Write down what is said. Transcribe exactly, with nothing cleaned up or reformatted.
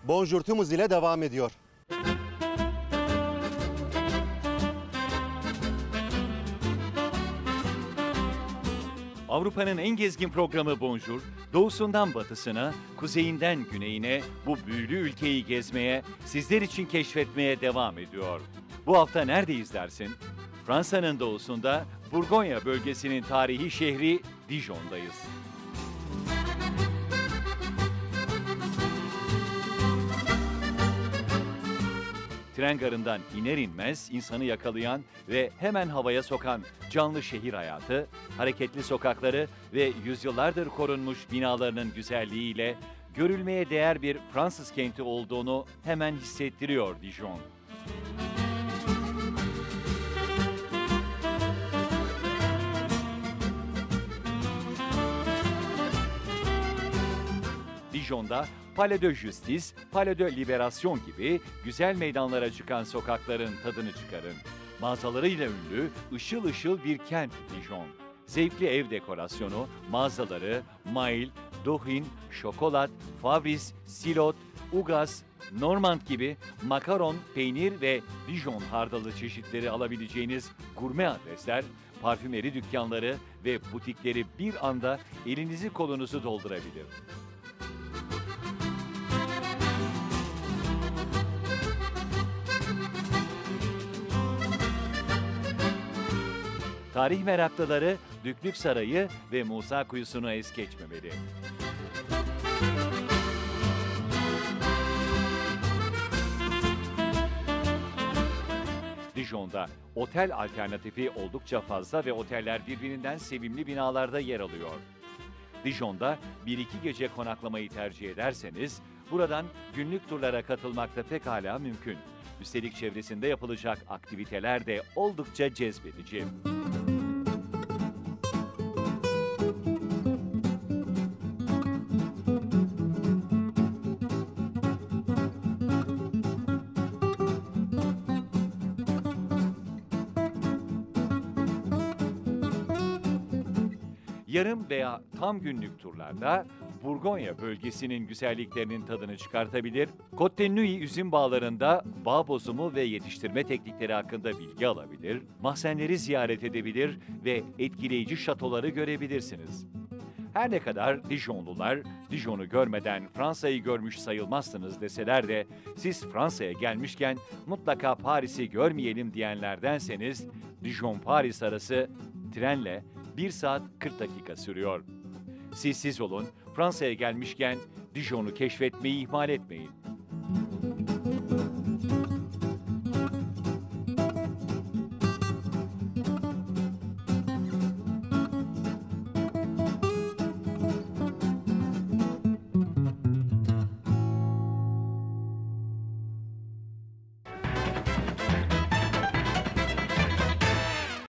Bonjour tümüz ile devam ediyor. Avrupa'nın en gezgin programı Bonjour, doğusundan batısına, kuzeyinden güneyine bu büyülü ülkeyi gezmeye, sizler için keşfetmeye devam ediyor. Bu hafta neredeyiz dersin? Fransa'nın doğusunda, Burgonya bölgesinin tarihi şehri Dijon'dayız. Tren garından iner inmez insanı yakalayan ve hemen havaya sokan canlı şehir hayatı, hareketli sokakları ve yüzyıllardır korunmuş binalarının güzelliğiyle görülmeye değer bir Fransız kenti olduğunu hemen hissettiriyor Dijon. Dijon'da Palais de Justice, Palais de Libération gibi güzel meydanlara çıkan sokakların tadını çıkarın. Mağazalarıyla ünlü, ışıl ışıl bir kent Dijon. Zevkli ev dekorasyonu, mağazaları, Mail, Dohin, Şokolat, Fabris, Silot, Ugas, Normand gibi makaron, peynir ve Dijon hardalı çeşitleri alabileceğiniz gurme adresler, parfümeri dükkanları ve butikleri bir anda elinizi kolunuzu doldurabilir. Tarih meraklıları Düklük Sarayı ve Musa Kuyusu'nu es geçmemeli. Dijon'da otel alternatifi oldukça fazla ve oteller birbirinden sevimli binalarda yer alıyor. Dijon'da bir iki gece konaklamayı tercih ederseniz buradan günlük turlara katılmak da pekala mümkün. Üstelik çevresinde yapılacak aktiviteler de oldukça cezbedici. Yarım veya tam günlük turlarda Burgonya bölgesinin güzelliklerinin tadını çıkartabilir, Côte de Nuits üzüm bağlarında bağ bozumu ve yetiştirme teknikleri hakkında bilgi alabilir, mahzenleri ziyaret edebilir ve etkileyici şatoları görebilirsiniz. Her ne kadar Dijonlular, Dijon'u görmeden Fransa'yı görmüş sayılmazsınız deseler de, siz Fransa'ya gelmişken mutlaka Paris'i görmeyelim diyenlerdenseniz, Dijon-Paris arası trenle bir saat kırk dakika sürüyor. Siz siz olun, Fransa'ya gelmişken Dijon'u keşfetmeyi ihmal etmeyin.